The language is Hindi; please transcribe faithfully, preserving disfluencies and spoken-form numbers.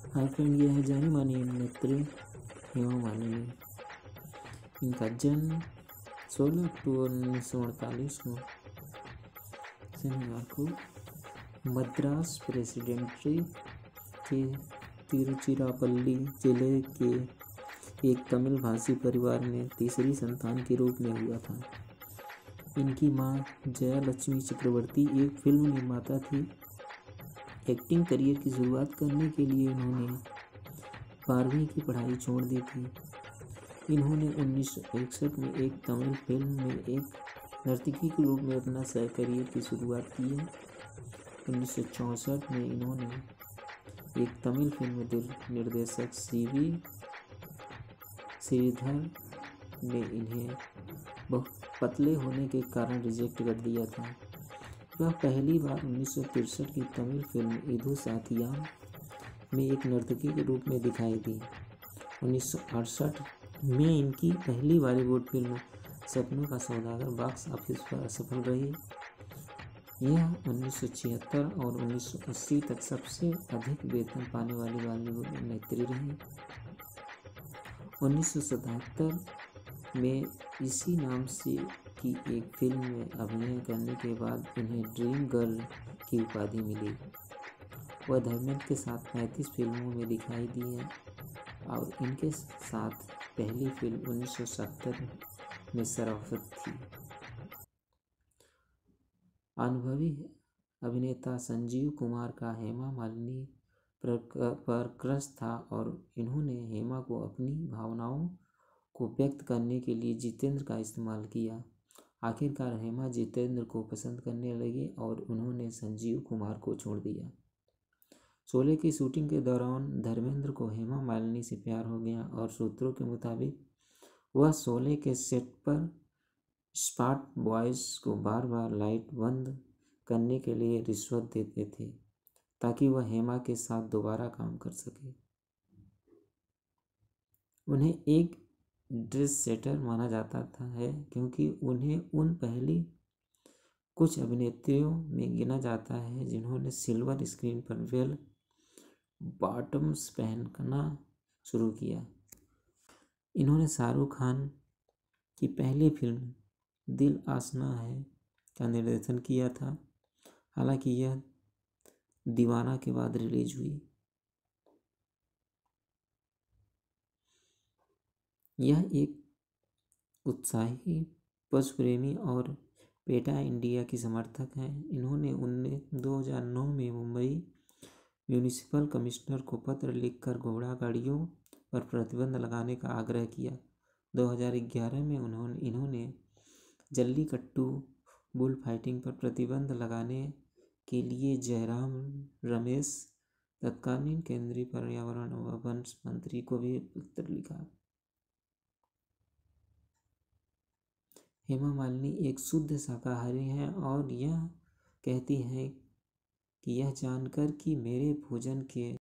हाय फ्रेंड, यह है जानी मानी अभिनेत्री हेमा मालिनी। इनका जन्म सोलह अक्टूबर उन्नीस सौ अड़तालीस को शनिवार को मद्रास प्रेसिडेंसी के तिरुचिरापल्ली जिले के एक तमिल भाषी परिवार में तीसरी संतान के रूप में हुआ था। इनकी मां जयालक्ष्मी चक्रवर्ती एक फिल्म निर्माता थी। एक्टिंग करियर की शुरुआत करने के लिए इन्होंने बारहवीं की पढ़ाई छोड़ दी थी। इन्होंने उन्नीस सौ इकसठ में एक तमिल फिल्म में एक नर्तकी के रूप में अपना सह करियर की शुरुआत की है। उन्नीस सौ चौंसठ में इन्होंने एक तमिल फिल्म निर्देशक सी वी श्रीधर ने इन्हें बहुत पतले होने के कारण रिजेक्ट कर दिया था। वह पहली बार उन्नीस सौ तिरसठ की तमिल फिल्म इधु साथियाम में एक नर्तकी के रूप में दिखाई दी। उन्नीस सौ अड़सठ में इनकी पहली बॉलीवुड फिल्म सपनों का सौदागर बॉक्स ऑफिस पर असफल रही। यह उन्नीस सौ छिहत्तर और उन्नीस सौ अस्सी तक सबसे अधिक वेतन पाने वाली बॉलीवुड अभिनेत्री रही। उन्नीस सौ सतहत्तर में इसी नाम से की एक फिल्म में अभिनय करने के बाद उन्हें ड्रीम गर्ल की उपाधि मिली। वह धर्मेंद्र के साथ पैंतीस फिल्मों में दिखाई दी है और इनके साथ पहली फिल्म उन्नीस सौ सत्तर में शराफत थी। अनुभवी अभिनेता संजीव कुमार का हेमा मालिनी पर क्रश था और इन्होंने हेमा को अपनी भावनाओं को व्यक्त करने के लिए जितेंद्र का इस्तेमाल किया। आखिरकार हेमा जितेंद्र को पसंद करने लगी और उन्होंने संजीव कुमार को छोड़ दिया। शोले की शूटिंग के दौरान धर्मेंद्र को हेमा मालिनी से प्यार हो गया और सूत्रों के मुताबिक वह शोले के सेट पर स्पॉट बॉयज को बार बार लाइट बंद करने के लिए रिश्वत देते थे ताकि वह हेमा के साथ दोबारा काम कर सके। उन्हें एक ड्रेस सेटर माना जाता था है क्योंकि उन्हें उन पहली कुछ अभिनेत्रियों में गिना जाता है जिन्होंने सिल्वर स्क्रीन पर बेल बॉटम्स पहनना शुरू किया। इन्होंने शाहरुख खान की पहली फिल्म दिल आशना है का निर्देशन किया था। हालांकि यह दीवाना के बाद रिलीज हुई। यह एक उत्साही पशु प्रेमी और पेटा इंडिया की समर्थक हैं। इन्होंने उन्नीस दो हज़ार नौ में मुंबई म्यूनिसिपल कमिश्नर को पत्र लिखकर घोड़ा गाड़ियों पर प्रतिबंध लगाने का आग्रह किया। दो हज़ार ग्यारह में उन्होंने इन्होंने जल्लीकट्टू बुल फाइटिंग पर प्रतिबंध लगाने के लिए जयराम रमेश तत्कालीन केंद्रीय पर्यावरण व वन मंत्री को भी पत्र लिखा। हेमा मालिनी एक शुद्ध शाकाहारी हैं और यह कहती हैं कि यह जानकर कि मेरे भोजन के